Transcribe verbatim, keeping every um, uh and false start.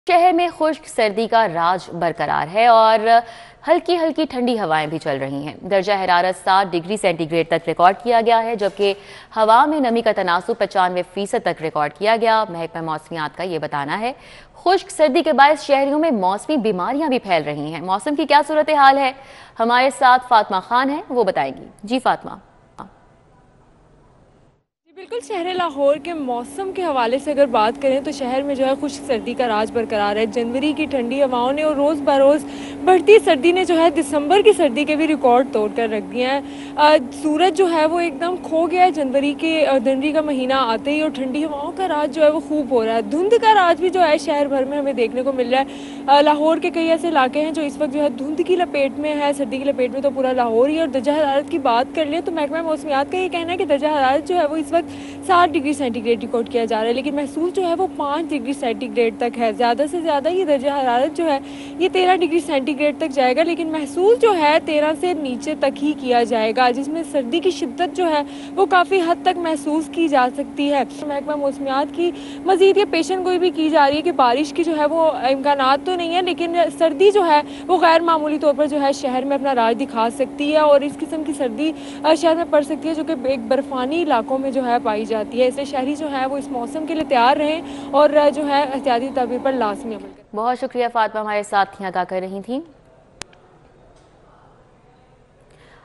शहर में खुश्क सर्दी का राज बरकरार है और हल्की हल्की ठंडी हवाएं भी चल रही हैं। दर्जा हरारत सात डिग्री सेंटीग्रेड तक रिकॉर्ड किया गया है, जबकि हवा में नमी का तनासुब पचानवे फीसद तक रिकॉर्ड किया गया। महकमा मौसमियात का ये बताना है। खुश्क सर्दी के बायस शहरियों में मौसमी बीमारियां भी फैल रही हैं। मौसम की क्या सूरत हाल है, हमारे साथ फातिमा खान है, वो बताएंगी। जी फातिमा। बिल्कुल, शहर लाहौर के मौसम के हवाले से अगर बात करें तो शहर में जो है खुश्क सर्दी का राज बरकरार है। जनवरी की ठंडी हवाओं ने और रोज़ बरोज़ बढ़ती सर्दी ने जो है दिसंबर की सर्दी के भी रिकॉर्ड तोड़ कर रख दिए हैं। सूरज जो है वो एकदम खो गया है जनवरी के जनवरी का महीना आते ही, और ठंडी हवाओं का राज जो है वो खूब हो रहा है। धुंध का राज भी जो है शहर भर में हमें देखने को मिल रहा है। लाहौर के कई ऐसे इलाके हैं जो इस वक्त जो है धुंध की लपेट में है, सर्दी की लपेट में तो पूरा लाहौर ही। और दर्जा हरारत की बात कर लें तो महकमा मौसमियात का ये कहना है कि दर्जा हरारत जो है वो इस वक्त सात डिग्री सेंटीग्रेड रिकॉर्ड किया जा रहा है, लेकिन महसूस जो है वो पाँच डिग्री सेंटीग्रेड तक है। ज़्यादा से ज़्यादा ये दर्जा हरारत जो है ये तेरह डिग्री सेंटीग्रेड तक जाएगा, लेकिन महसूस जो है तेरह से नीचे तक ही किया जाएगा, जिसमें सर्दी की शिद्दत जो है वो काफ़ी हद तक महसूस की जा सकती है। महकमा मौसमियात की मज़ीद ये पेशन गोई भी की जा रही है कि बारिश की जो है वो इम्कानात तो नहीं है, लेकिन सर्दी जो है वो गैर मामूली तौर पर जो है शहर में अपना राज दिखा सकती है, और इस किस्म की सर्दी शहर में पड़ सकती है जो कि एक बर्फानी इलाकों में जो है पाई जाती है। इसलिए शहरी जो है वो इस मौसम के लिए तैयार रहें और जो है एहतियाती तदबीर पर लाजमी अमल करें। बहुत शुक्रिया फातिमा, हमारे साथ यहाँ आगाह कर रही थी।